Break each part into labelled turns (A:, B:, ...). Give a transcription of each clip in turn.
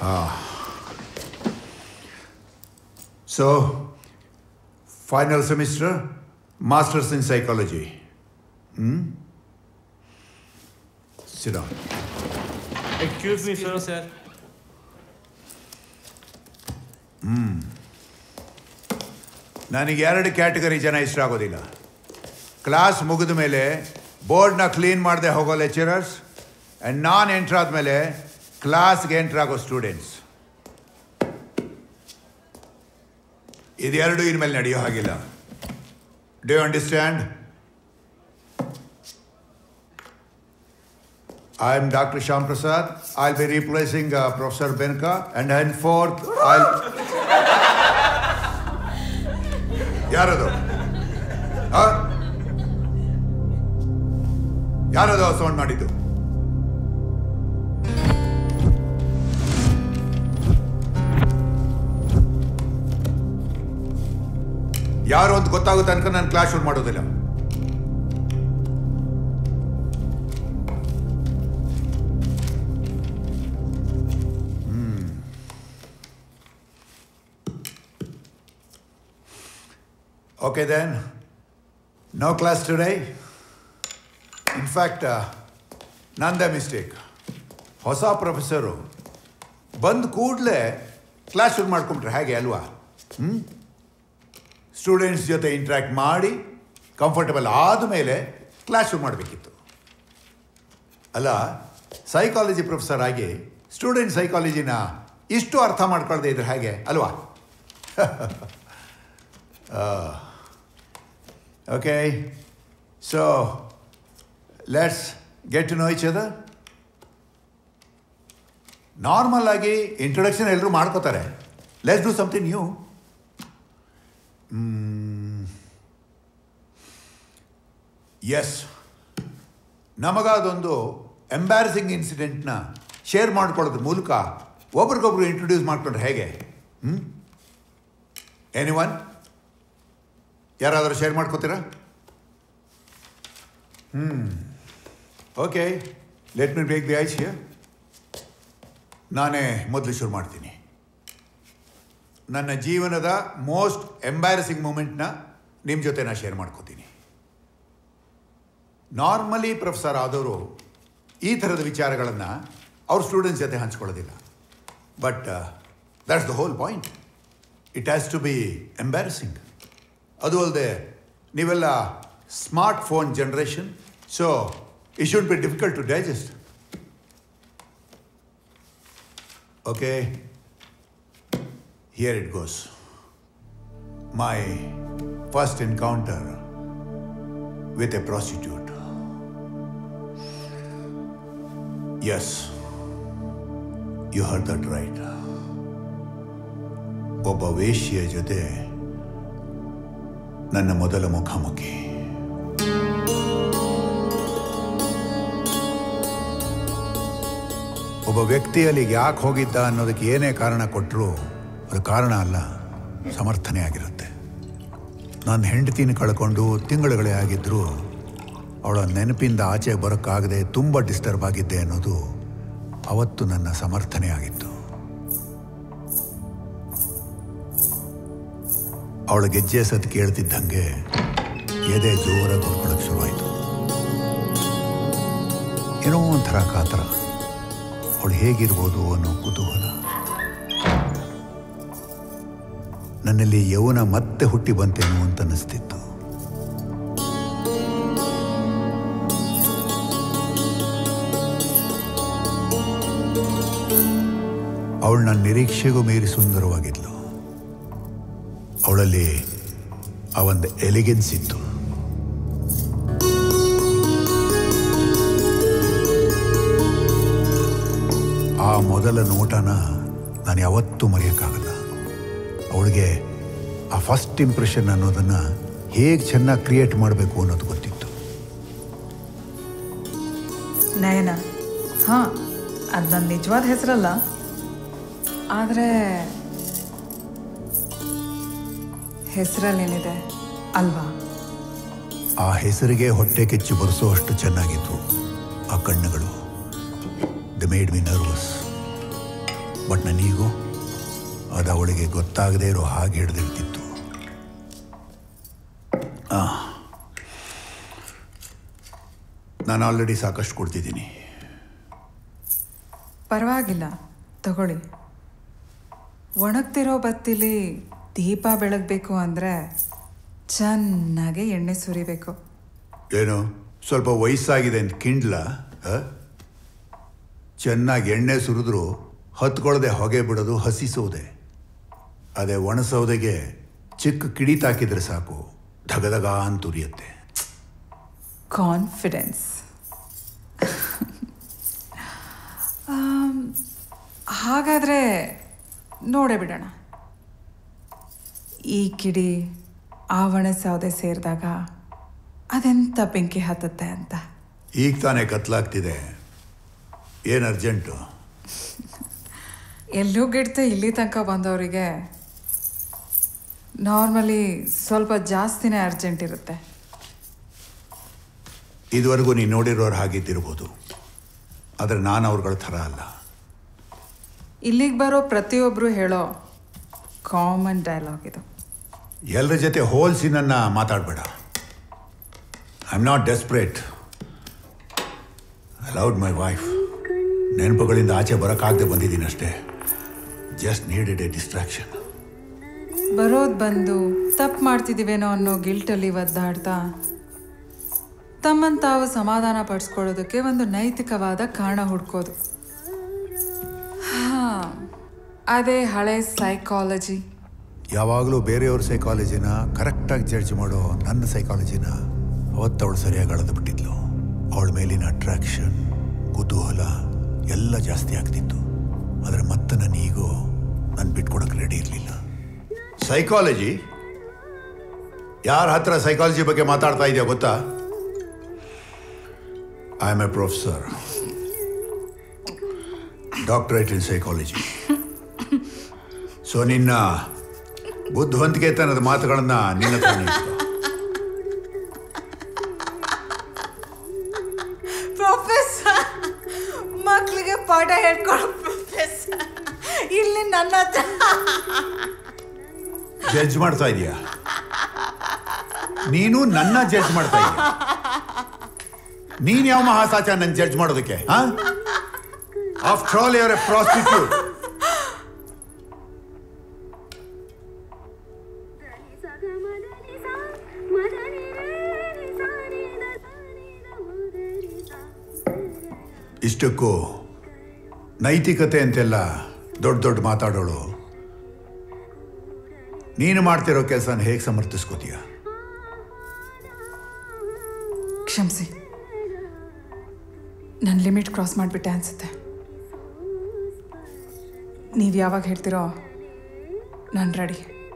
A: So, final semester, Masters in Psychology. Sit down.
B: Excuse me, sir.
A: ನನಗೆ 2 category ಜನ ಇಷ್ಟ ಆಗೋದಿಲ್ಲ. ಕ್ಲಾಸ್ ಮುಗಿದ ಮೇಲೆ ಬೋರ್ಡ್ನ ಕ್ಲೀನ್ ಮಾಡದೆ ಹೋಗೋ ಲೆಕ್ಚರರ್ಸ್ ಆ್ಯಂಡ್ ನಾನ್ ಎಂಟ್ರ್ ಆದಮೇಲೆ ಕ್ಲಾಸ್ಗೆ ಎಂಟ್ರ್ ಆಗೋ ಸ್ಟೂಡೆಂಟ್ಸ್. ಇದೆರಡು ಇನ್ಮೇಲೆ ನಡೆಯೋ ಹಾಗಿಲ್ಲ. Do you understand? I am Dr. Shyam Prasad. I'll be replacing Professor Benka, and henceforth I'll... ಯಾರದು? ಯಾರದು ಸೌಂಡ್ ಮಾಡಿದ್ದು? ಯಾರು ಅಂತ ಗೊತ್ತಾಗೋ ತನಕ ನಾನು ಕ್ಲಾಸ್ ಶುರು ಮಾಡೋದಿಲ್ಲ. Okay then, no class today. In fact, ನಂದೇ ಮಿಸ್ಟೇಕ್. ಹೊಸ ಪ್ರೊಫೆಸರು ಬಂದು ಕೂಡಲೇ ಕ್ಲಾಸ್ ಶುರು ಮಾಡ್ಕೊಂಡ್ರೆ ಹೇಗೆ ಅಲ್ವಾ? ಸ್ಟೂಡೆಂಟ್ಸ್ ಜೊತೆ ಇಂಟ್ರ್ಯಾಕ್ಟ್ ಮಾಡಿ ಕಂಫರ್ಟಬಲ್ ಆದಮೇಲೆ ಕ್ಲಾಸ್ ಶುರು ಮಾಡಬೇಕಿತ್ತು. ಅಲ್ಲ, ಸೈಕಾಲಜಿ ಪ್ರೊಫೆಸರ್ ಆಗಿ ಸ್ಟೂಡೆಂಟ್ ಸೈಕಾಲಜಿನ ಇಷ್ಟು ಅರ್ಥ ಮಾಡ್ಕೊಳ್ದೇ ಇದ್ರೆ ಹೇಗೆ ಅಲ್ವಾ? Okay, so let's get to know each other. Normal ಆಗಿ ಇಂಟ್ರೊಡಕ್ಷನ್ ಎಲ್ಲರೂ ಮಾಡ್ಕೋತಾರೆ. Let's do something new. Yes, ನಮಗಾದೊಂದು ಎಂಬ್ಯಾರಸಿಂಗ್ ಇನ್ಸಿಡೆಂಟ್ನ ಶೇರ್ ಮಾಡ್ಕೊಳ್ಳೋದ್ರ ಮೂಲಕ ಒಬ್ರಿಗೊಬ್ರು ಇಂಟ್ರೊಡ್ಯೂಸ್ ಮಾಡ್ಕೊಂಡ್ರೆ ಹೇಗೆ? ಎನಿವನ್? ಯಾರಾದರೂ ಶೇರ್ ಮಾಡ್ಕೋತೀರಾ? Okay, let me break the ice here. ನಾನೇ ಮೊದಲು ಶುರು ಮಾಡ್ತೀನಿ. ನನ್ನ ಜೀವನದ ಮೋಸ್ಟ್ ಎಂಬ್ಯಾರಸಿಂಗ್ ಮೂಮೆಂಟ್ನ ನಿಮ್ಮ ಜೊತೆ ನಾನು ಶೇರ್ ಮಾಡ್ಕೋತೀನಿ. ನಾರ್ಮಲಿ ಪ್ರೊಫೆಸರ್ ಆದವರು ಈ ಥರದ ವಿಚಾರಗಳನ್ನು ಅವ್ರ ಸ್ಟೂಡೆಂಟ್ಸ್ ಜೊತೆ ಹಂಚ್ಕೊಳ್ಳೋದಿಲ್ಲ. But that's the whole point. It has to be embarrassing. ಅದು ಅಲ್ಲದೆ ನೀವೆಲ್ಲ smart phone generation, so it should be difficult to digest. Okay, here it goes. My first encounter with a prostitute. Yes, you heard that right. ಒಬ್ಬ ವೇಶ್ಯೆಯ ಜೊತೆ ನನ್ನ ಮೊದಲ ಮುಖಾಮುಖಿ. ಒಬ್ಬ ವ್ಯಕ್ತಿ ಅಲ್ಲಿಗೆ ಯಾಕೆ ಹೋಗಿದ್ದ ಅನ್ನೋದಕ್ಕೆ ಏನೇ ಕಾರಣ ಕೊಟ್ಟರೂ ಅದು ಕಾರಣ ಅಲ್ಲ, ಸಮರ್ಥನೆ ಆಗಿರುತ್ತೆ. ನಾನು ಹೆಂಡತಿನ ಕಳ್ಕೊಂಡು ತಿಂಗಳುಗಳೇ ಆಗಿದ್ದರೂ ಅವಳ ನೆನಪಿಂದ ಆಚೆ ಬರೋಕ್ಕಾಗದೆ ತುಂಬ ಡಿಸ್ಟರ್ಬ್ ಆಗಿದ್ದೆ ಅನ್ನೋದು ಅವತ್ತು ನನ್ನ ಸಮರ್ಥನೆ ಆಗಿತ್ತು. ಅವಳ ಗೆಜ್ಜೆ ಸತ್ ಕೇಳ್ತಿದ್ದಂಗೆ ಎದೆ ಜೋರಾಗಿ ಹೊಡ್ಕೊಳಕ್ಕೆ ಶುರುವಾಯಿತು. ಏನೋ ಒಂಥರ ಕಾತರ, ಅವಳು ಹೇಗಿರ್ಬೋದು ಅನ್ನೋ ಕುತೂಹಲ. ನನ್ನಲ್ಲಿ ಯೌವನ ಮತ್ತೆ ಹುಟ್ಟಿ ಬಂತೇನೋ ಅಂತ ಅನ್ನಿಸ್ತಿತ್ತು. ಅವಳು ನನ್ನ ನಿರೀಕ್ಷೆಗೂ ಮೀರಿ ಸುಂದರವಾಗಿದ್ಲು. ಅವಳಲ್ಲಿ ಆ ಒಂದು ಎಲಿಗೆನ್ಸ್ ಇತ್ತು. ಆ ಮೊದಲ ನೋಟನ ನಾನು ಯಾವತ್ತೂ ಮರೆಯೋಕ್ಕಾಗಲ್ಲ. ಅವಳಿಗೆ ಆ ಫಸ್ಟ್ ಇಂಪ್ರೆಷನ್ ಅನ್ನೋದನ್ನು ಹೇಗೆ ಚೆನ್ನಾಗಿ ಕ್ರಿಯೇಟ್ ಮಾಡಬೇಕು ಅನ್ನೋದು ಗೊತ್ತಿತ್ತು.
C: ನಯನ, ಹಾಂ, ಅದು ನನ್ನ ನಿಜವಾದ ಹೆಸರಲ್ಲ, ಆದರೆ ಹೆಸರಲ್ಲೇನಿದೆ ಅಲ್ವಾ?
A: ಆ ಹೆಸರಿಗೆ ಹೊಟ್ಟೆ ಕೆಚ್ಚು ಬರೆಸೋ ಅಷ್ಟು ಚೆನ್ನಾಗಿತ್ತು ಆ ಕಣ್ಣುಗಳು. They made me nervous. But ನನಗೂ ಅದು ಅವಳಿಗೆ ಗೊತ್ತಾಗದೇ ಇರೋ ಹಾಗೆ ಹಿಡಿದಿರ್ತಿತ್ತು. ನಾನು ಆಲ್ರೆಡಿ ಸಾಕಷ್ಟು ಕೊಡ್ತಿದ್ದೀನಿ.
C: ಪರವಾಗಿಲ್ಲ, ತಗೊಳ್ಳಿ. ಒಣಗ್ತಿರೋ ಬತ್ತಿಲಿ ದೀಪ ಬೆಳಗಬೇಕು ಅಂದರೆ ಚೆನ್ನಾಗಿ ಎಣ್ಣೆ ಸುರಿಬೇಕು.
A: ಏನು ಸ್ವಲ್ಪ ವಯಸ್ಸಾಗಿದೆ ಅಂತ ಕಿಂಡ್ಲ? ಚೆನ್ನಾಗಿ ಎಣ್ಣೆ ಸುರಿದ್ರು ಹತ್ಕೊಳ್ಳದೆ ಹೊಗೆ ಬಿಡೋದು ಹಸಿ ಸೌದೆ. ಅದೇ ಒಣ ಸೌದೆಗೆ ಚಿಕ್ಕ ಕಿಡಿ ತಾಕಿದ್ರೆ ಸಾಕು, ಧಗಧಗ ಅಂತ ಉರಿಯುತ್ತೆ.
C: ಕಾನ್ಫಿಡೆನ್ಸ್. ಹಾಗಾದರೆ ನೋಡೇ ಬಿಡೋಣ. ಈ ಕಿಡಿ ಆ ಒಣ ಸೌದೆ ಸೇರಿದಾಗ ಅದೆಂಥ ಬೆಂಕಿ ಹತ್ತುತ್ತೆ ಅಂತ.
A: ಈಗ ತಾನೇ ಕತ್ಲಾಗ್ತಿದೆ, ಏನು ಅರ್ಜೆಂಟು?
C: ಎಲ್ಲೂ ಗಿಡ್ತೆ ಇಲ್ಲಿ ತನಕ ಬಂದವರಿಗೆ ನಾರ್ಮಲಿ ಸ್ವಲ್ಪ ಜಾಸ್ತಿನೇ ಅರ್ಜೆಂಟ್ ಇರುತ್ತೆ.
A: ಇದುವರೆಗೂ ನೀನು ನೋಡಿರೋರು ಹಾಗಿದ್ದಿರ್ಬೋದು, ಆದರೆ ನಾನು ಅವ್ರಗಳ ಥರ ಅಲ್ಲ.
C: ಇಲ್ಲಿಗೆ ಬರೋ ಪ್ರತಿಯೊಬ್ಬರು ಹೇಳೋ ಕಾಮನ್ ಡೈಲಾಗ್ ಇದು.
A: ಎಲ್ಲರ ಜೊತೆ ಹೋಲಿಸಿ ನನ್ನ ಮಾತಾಡಬೇಡ. I am not desperate. I loved my wife. ನೆನಪುಗಳಿಂದ ಆಚೆ ಬರೋಕ್ಕಾಗದೆ ಬಂದಿದ್ದೀನಿ ಅಷ್ಟೇ. Just needed a distraction.
C: ಬರೋದು ಬಂದು ತಪ್ಪು ಮಾಡ್ತಿದ್ದೀವೇನೋ ಅನ್ನೋ ಗಿಲ್ಟಲ್ಲಿ ಒದ್ದಾಡ್ತಾ ತಮ್ಮನ್ನು ತಾವು ಸಮಾಧಾನ ಪಡಿಸ್ಕೊಳ್ಳೋದಕ್ಕೆ ಒಂದು ನೈತಿಕವಾದ ಕಾರಣ ಹುಡ್ಕೋದು. ಅದೇ ಹಳೆ ಸೈಕಾಲಜಿ.
A: ಯಾವಾಗಲೂ ಬೇರೆಯವ್ರ ಸೈಕಾಲಜಿನ ಕರೆಕ್ಟಾಗಿ ಜಡ್ಜ್ ಮಾಡೋ ನನ್ನ ಸೈಕಾಲಜಿನ ಅವತ್ತವಳು ಸರಿಯಾಗಿ ಅಳೆದು ಬಿಟ್ಟಿದ್ಲು. ಅವಳ ಮೇಲಿನ ಅಟ್ರಾಕ್ಷನ್, ಕುತೂಹಲ ಎಲ್ಲ ಜಾಸ್ತಿ ಆಗ್ತಿತ್ತು. ಆದರೆ ಮತ್ತೆ ನನ್ನ ಈಗೋ ನಾನು ಬಿಟ್ಕೊಡೋಕೆ ರೆಡಿ ಇರಲಿಲ್ಲ. ಸೈಕಾಲಜಿ? ಯಾರ ಹತ್ರ ಸೈಕಾಲಜಿ ಬಗ್ಗೆ ಮಾತಾಡ್ತಾ ಇದೆಯಾ ಗೊತ್ತಾ? I am a professor, doctorate in psychology. So ನಿನ್ನ ಬುದ್ಧಿವಂತಿಕೆತನದ ಮಾತುಗಳನ್ನ ನಿನ್ನ
C: ಪ್ರೊಫೆಸರ್ ಮಕ್ಕಳಿಗೆ ಪಾಠ ಹೇಳ್ಕೊಡೋ ಪ್ರೊಫೆಸರ್ ಇಲ್ಲಿ ನನ್ನ
A: ಜಡ್ಜ್ ಮಾಡ್ತಾ ಇದೀಯಾ? ನೀನು ನನ್ನ ಜಡ್ಜ್ ಮಾಡ್ತಾ ಇದೀಯ? ನೀನ್ ಯಾವ ಮಹಾಸಾಚ ನನ್ನ ಜಡ್ಜ್ ಮಾಡೋದಕ್ಕೆ? After all you are a prostitute. ಇಷ್ಟಕ್ಕೂ ನೈತಿಕತೆ ಅಂತೆಲ್ಲ ದೊಡ್ಡ ದೊಡ್ಡ ಮಾತಾಡೋಳು ನೀನು ಮಾಡ್ತಿರೋ ಕೆಲಸನ ಹೇಗೆ ಸಮರ್ಥಿಸ್ಕೋತೀಯ?
C: ಕ್ಷಮಿಸಿ, ನನ್ನ ಲಿಮಿಟ್ ಕ್ರಾಸ್ ಮಾಡಿಬಿಟ್ಟೆ ಅನ್ಸುತ್ತೆ. ನೀವು ಯಾವಾಗ ಹೇಳ್ತಿರೋ ನಾನು ರೆಡಿ.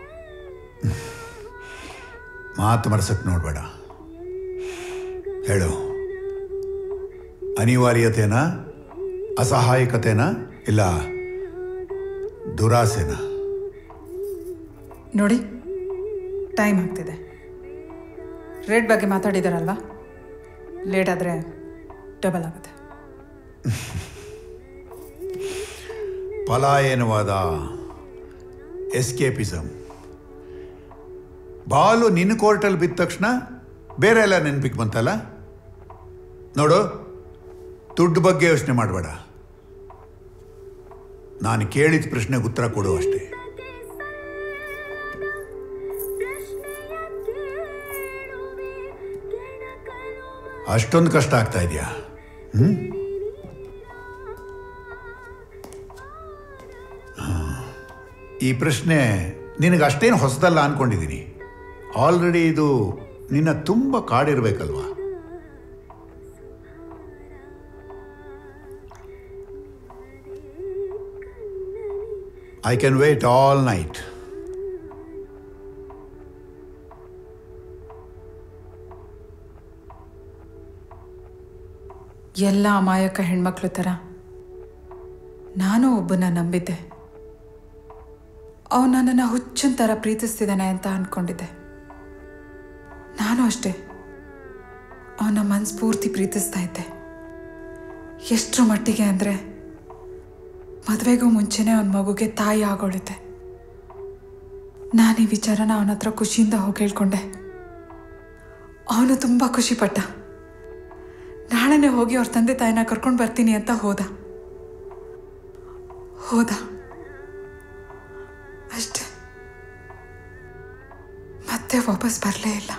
A: ಮಾತು ಮರೆಸಕ್ಕೆ ನೋಡಬೇಡ. ಹೇಳು, ಅನಿವಾರ್ಯತೆನಾ, ಅಸಹಾಯಕತೆನಾ, ಇಲ್ಲ ದುರಾಸೆನಾ?
C: ನೋಡಿ, ಟೈಮ್ ಆಗ್ತಿದೆ. ರೇಟ್ ಬಗ್ಗೆ ಮಾತಾಡಿದಾರಲ್ವಾ, ಲೇಟ್ ಆದರೆ ಡಬಲ್ ಆಗುತ್ತೆ.
A: ಪಲಾಯನವಾದ, ಎಸ್ಕೇಪಿಸಮ್. ಬಾಲು ನಿನ್ನ ಕೋರ್ಟಲ್ಲಿ ಬಿದ್ದ ತಕ್ಷಣ ಬೇರೆ ಎಲ್ಲ ನೆನಪಿಗೆ ಬಂತಲ್ಲ. ನೋಡು, ದುಡ್ಡು ಬಗ್ಗೆ ಯೋಚನೆ ಮಾಡಬೇಡ. ನಾನು ಕೇಳಿದ ಪ್ರಶ್ನೆಗೆ ಉತ್ತರ ಕೊಡು ಅಷ್ಟೇ. ಅಷ್ಟೊಂದು ಕಷ್ಟ ಆಗ್ತಾ ಇದೆಯಾ? ಈ ಪ್ರಶ್ನೆ ನಿನಗೆ ಅಷ್ಟೇನು ಹೊಸದಲ್ಲ ಅನ್ಕೊಂಡಿದ್ದೀನಿ. ಆಲ್ರೆಡಿ ಇದು ನಿನ್ನ ತುಂಬ ಕಾಡಿರ್ಬೇಕಲ್ವಾ? I can wait all night.
C: ಎಲ್ಲ ಅಮಾಯಕ ಹೆಣ್ಮಕ್ಳ ಥರ ನಾನು ಒಬ್ಬನ ನಂಬಿದ್ದೆ. ಅವನು ನನ್ನನ್ನು ಹುಚ್ಚನ್ ಥರ ಪ್ರೀತಿಸ್ತಿದ್ದಾನೆ ಅಂತ ಅಂದ್ಕೊಂಡಿದ್ದೆ. ನಾನು ಅಷ್ಟೇ ಅವನ ಮನಸ್ಫೂರ್ತಿ ಪ್ರೀತಿಸ್ತಾ ಇದ್ದೆ. ಎಷ್ಟರ ಮಟ್ಟಿಗೆ ಅಂದರೆ ಮದುವೆಗೂ ಮುಂಚೆನೇ ಅವನ ಮಗುಗೆ ತಾಯಿ ಆಗೋಳುತ್ತೆ. ನಾನು ಈ ವಿಚಾರನ ಅವನ ಹತ್ರ ಖುಷಿಯಿಂದ ಹೋಗಿ ಹೇಳ್ಕೊಂಡೆ. ಅವನು ತುಂಬ ಖುಷಿಪಟ್ಟ. ನಾಳೆನೇ ಹೋಗಿ ಅವ್ರ ತಂದೆ ತಾಯಿನ ಕರ್ಕೊಂಡು ಬರ್ತೀನಿ ಅಂತ ಹೋದ. ಅಷ್ಟೆ, ಮತ್ತೆ ವಾಪಸ್ ಬರಲೇ ಇಲ್ಲ.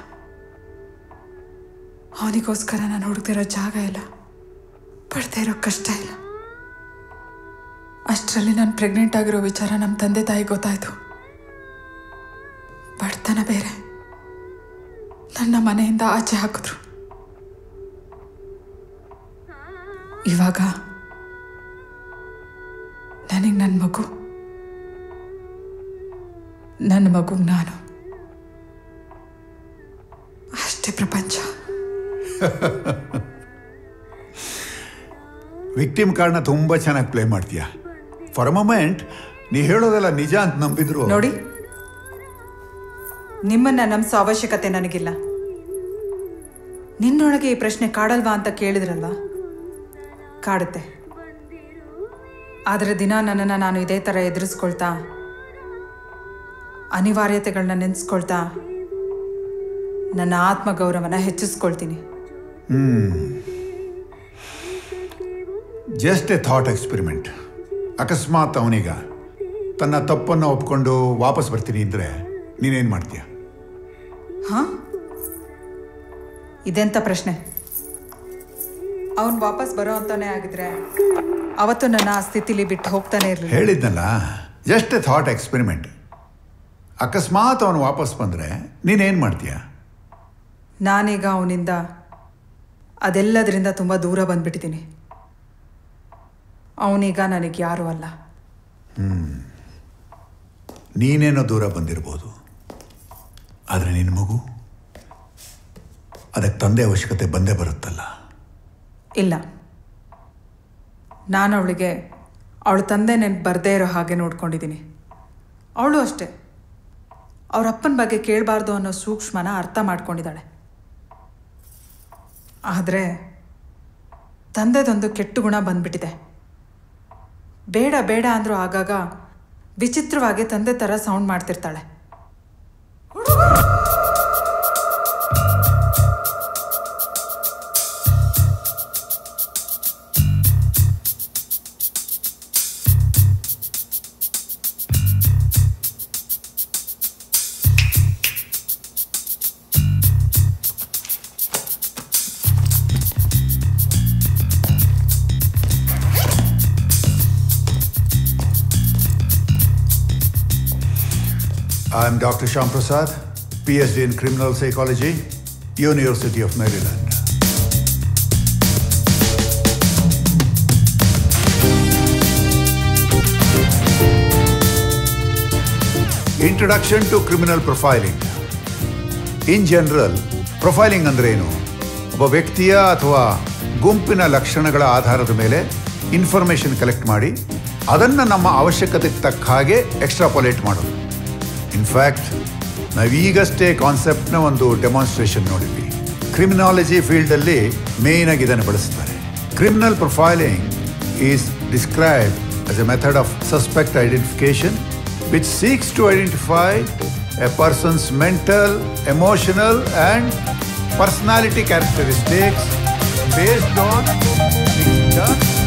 C: ಅವನಿಗೋಸ್ಕರ ನಾನು ಹುಡುಕ್ತಿರೋ ಜಾಗ ಇಲ್ಲ, ಪಡ್ತಾ ಇರೋ ಕಷ್ಟ ಇಲ್ಲ. ಅಷ್ಟರಲ್ಲಿ ನಾನು ಪ್ರೆಗ್ನೆಂಟ್ ಆಗಿರೋ ವಿಚಾರ ನಮ್ಮ ತಂದೆ ತಾಯಿ ಗೊತ್ತಾಯ್ತು. ಬಡತನ ಬೇರೆ, ನನ್ನ ಮನೆಯಿಂದ ಆಚೆ ಹಾಕಿದ್ರು. ಇವಾಗ ನನಗೆ ನನ್ನ ಮಗು ನಾನು ಅಷ್ಟೇ ಪ್ರಪಂಚ.
A: ವಿಕ್ಟಿಮ್ ಕಾರ್ಡ್ನ ತುಂಬ ಚೆನ್ನಾಗಿ ಪ್ಲೇ ಮಾಡ್ತೀಯ. ಫಾರ್ ಅ ಮೊಮೆಂಟ್ ನೀ ಹೇಳೋದೆಲ್ಲ ನಿಜ ಅಂತ ನಂಬಿದ್ರು.
C: ನೋಡಿ, ನಿಮ್ಮನ್ನ ನಂಬಿಸೋ ಅವಶ್ಯಕತೆ ನನಗಿಲ್ಲ. ನಿನ್ನೊಳಗೆ ಈ ಪ್ರಶ್ನೆ ಕಾಡಲ್ವಾ ಅಂತ ಕೇಳಿದ್ರಲ್ವಾ? ಕಾಡುತ್ತೆ. ಆದರೆ ದಿನ ನನ್ನನ್ನು ನಾನು ಇದೇ ಥರ ಎದುರಿಸ್ಕೊಳ್ತಾ, ಅನಿವಾರ್ಯತೆಗಳನ್ನ ನೆನೆಸ್ಕೊಳ್ತಾ ನನ್ನ ಆತ್ಮಗೌರವನ ಹೆಚ್ಚಿಸ್ಕೊಳ್ತೀನಿ.
A: Just a thought experiment. ಅಕಸ್ಮಾತ್ ಅವನೀಗ ತನ್ನ ತಪ್ಪನ್ನು ಒಪ್ಕೊಂಡು ವಾಪಸ್ ಬರ್ತೀನಿ ಅಂದರೆ ನೀನೇನು ಮಾಡ್ತೀಯ?
C: ಹಾಂ, ಇದೆಂಥ ಪ್ರಶ್ನೆ? ಅವನು ವಾಪಸ್ ಬರೋ ಅಂತಾನೆ ಆಗಿದ್ರೆ ಅವತ್ತು ನನ್ನ ಆ ಸ್ಥಿತಿಲಿ ಬಿಟ್ಟು ಹೋಗ್ತಾನೆ ಇರಲಿಲ್ಲ.
A: ಹೇಳಿದ್ನಲ್ಲ, ಜಸ್ಟ್ ಎ ಥಾಟ್ ಎಕ್ಸ್ಪೆರಿಮೆಂಟ್. ಅಕಸ್ಮಾತ್ ಅವನು ವಾಪಸ್ ಬಂದರೆ ನೀನೇನು ಮಾಡ್ತೀಯ?
C: ನಾನೀಗ ಅವನಿಂದ ಅದೆಲ್ಲದರಿಂದ ತುಂಬ ದೂರ ಬಂದ್ಬಿಟ್ಟಿದ್ದೀನಿ. ಅವನೀಗ ನನಗೆ ಯಾರೂ ಅಲ್ಲ.
A: ನೀನೇನೋ ದೂರ ಬಂದಿರ್ಬೋದು, ಆದರೆ ನಿನ್ನ ಮಗು, ಅದಕ್ಕೆ ತಂದೆ ಅವಶ್ಯಕತೆ ಬಂದೇ ಬರುತ್ತಲ್ಲ.
C: ಇಲ್ಲ, ನಾನು ಅವಳಿಗೆ ಅವಳ ತಂದೆ ನೆನಪು ಬರದೇ ಇರೋ ಹಾಗೆ ನೋಡ್ಕೊಂಡಿದ್ದೀನಿ. ಅವಳು ಅಷ್ಟೇ, ಅವ್ರ ಅಪ್ಪನ ಬಗ್ಗೆ ಕೇಳಬಾರ್ದು ಅನ್ನೋ ಸೂಕ್ಷ್ಮನ ಅರ್ಥ ಮಾಡ್ಕೊಂಡಿದ್ದಾಳೆ. ಆದರೆ ತಂದೆದೊಂದು ಕೆಟ್ಟ ಗುಣ ಬಂದ್ಬಿಟ್ಟಿದೆ. ಬೇಡ ಬೇಡ ಅಂದರೂ ಆಗಾಗ ವಿಚಿತ್ರವಾಗಿ ತಂದೆ ಥರ ಸೌಂಡ್ ಮಾಡ್ತಿರ್ತಾಳೆ.
A: I am Dr. Shyam Prasad, PhD in Criminal Psychology, University of Maryland. Introduction to Criminal Profiling. In general, profiling ಅಂದ್ರೇನು? ಒಬ್ಬ ವ್ಯಕ್ತಿಯ ಅಥವಾ ಗುಂಪಿನ ಲಕ್ಷಣಗಳ ಆಧಾರದ ಮೇಲೆ ಇನ್ಫಾರ್ಮೇಷನ್ ಕಲೆಕ್ಟ್ ಮಾಡಿ ಅದನ್ನು ನಮ್ಮ ಅವಶ್ಯಕತೆಗೆ ತಕ್ಕ ಹಾಗೆ ಎಕ್ಸ್ಟ್ರಾಪೊಲೇಟ್ ಮಾಡೋದು. ಇನ್ಫ್ಯಾಕ್ಟ್ ನಾವೀಗಷ್ಟೇ ಕಾನ್ಸೆಪ್ಟ್ನ ಒಂದು ಡೆಮಾನ್ಸ್ಟ್ರೇಷನ್ ನೋಡಿದ್ವಿ. ಕ್ರಿಮಿನಾಲಜಿ ಫೀಲ್ಡಲ್ಲಿ ಮೇಯ್ನಾಗಿ ಇದನ್ನು ಬಳಸ್ತಾರೆ. Criminal profiling is describe as a method of suspect identification which seeks to identify a person's mental, emotional and personality characteristics based on things done